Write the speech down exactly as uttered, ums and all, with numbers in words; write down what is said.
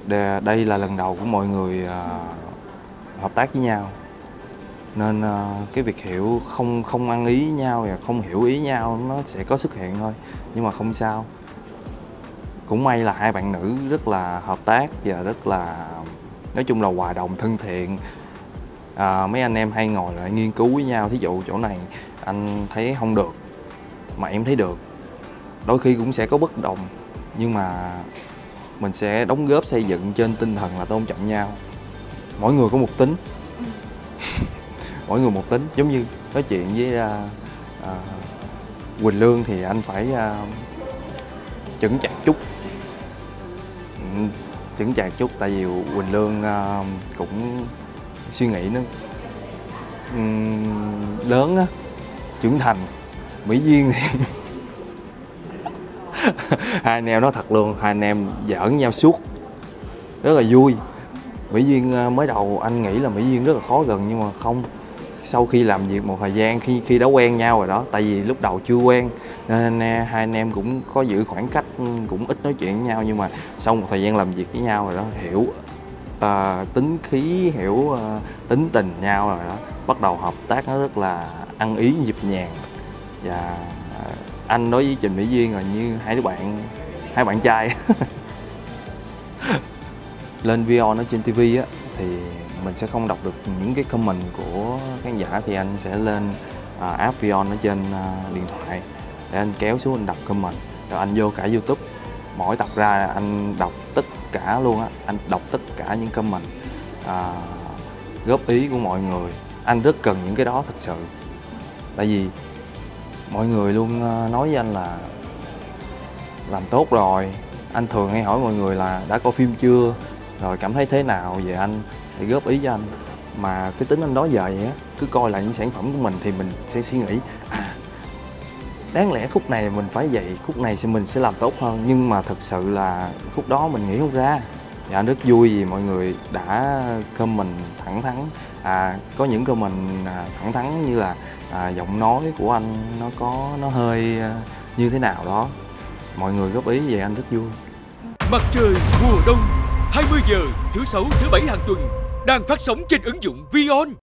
đây là lần đầu của mọi người uh, hợp tác với nhau, nên uh, cái việc hiểu không không ăn ý nhau và không hiểu ý nhau nó sẽ có xuất hiện thôi, nhưng mà không sao. Cũng may là hai bạn nữ rất là hợp tác và rất là, nói chung là hòa đồng thân thiện. À, mấy anh em hay ngồi lại nghiên cứu với nhau, thí dụ chỗ này anh thấy không được mà em thấy được, đôi khi cũng sẽ có bất đồng, nhưng mà mình sẽ đóng góp xây dựng trên tinh thần là tôn trọng nhau. Mỗi người có một tính mỗi người một tính, giống như nói chuyện với uh, uh, Quỳnh Lương thì anh phải uh, chững chạc chút ừ, chững chạc chút tại vì Quỳnh Lương uh, cũng suy nghĩ nó um, lớn á, trưởng thành. Mỹ Duyên thì hai anh em nói thật luôn, hai anh em giỡn nhau suốt, rất là vui. Mỹ Duyên mới đầu anh nghĩ là Mỹ Duyên rất là khó gần, nhưng mà không. Sau khi làm việc một thời gian, khi khi đã quen nhau rồi đó, tại vì lúc đầu chưa quen nên hai anh em cũng có giữ khoảng cách, cũng ít nói chuyện với nhau, nhưng mà sau một thời gian làm việc với nhau rồi đó, hiểu uh, tính khí, hiểu uh, tính tình nhau rồi đó, bắt đầu hợp tác nó rất là ăn ý, nhịp nhàng. Và uh, anh đối với Trình Mỹ Duyên là như hai đứa bạn, hai bạn trai. Lên Vion ở trên ti vi á thì mình sẽ không đọc được những cái comment của khán giả, thì anh sẽ lên uh, app Vion ở trên uh, điện thoại để anh kéo xuống anh đọc comment, rồi anh vô cả YouTube, mỗi tập ra anh đọc tất cả luôn á, anh đọc tất cả những comment uh, góp ý của mọi người. Anh rất cần những cái đó thật sự, tại vì mọi người luôn nói với anh là làm tốt rồi. Anh thường hay hỏi mọi người là đã coi phim chưa, rồi cảm thấy thế nào về anh, để góp ý cho anh. Mà cái tính anh đó giờ vậy á, cứ coi lại những sản phẩm của mình thì mình sẽ suy nghĩ à, đáng lẽ khúc này mình phải vậy, khúc này thì mình sẽ làm tốt hơn. Nhưng mà thật sự là khúc đó mình nghĩ không ra. Và anh rất vui vì mọi người đã comment thẳng thắn. À, có những comment thẳng thắn như là à, giọng nói của anh nó có nó hơi như thế nào đó, mọi người góp ý về anh rất vui. Mặt trời mùa đông, hai mươi giờ thứ sáu thứ bảy hàng tuần, đang phát sóng trên ứng dụng Vion.